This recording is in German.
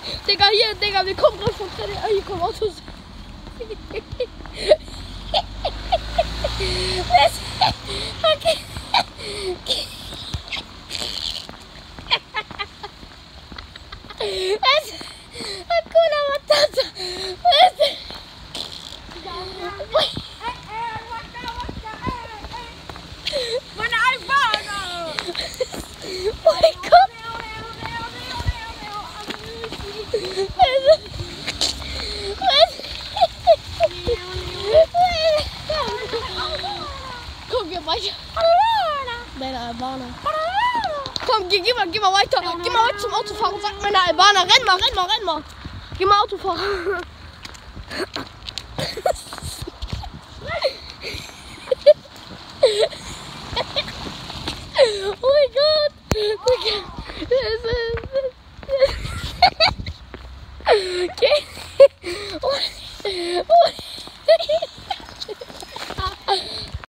Digga, hier, Digga, wir kommen gerade vom Training. Ah, hier kommen Autos. Okay. Hakuna Matata. Meine Albaner! Oh mein Gott. Komm, geh weiter. Meine Albaner. Komm, geh mal weiter. Geh mal weiter zum Autofahren. Sag meine Albaner, renn mal. Geh mal Autofahren. Oh mein Gott. Okay.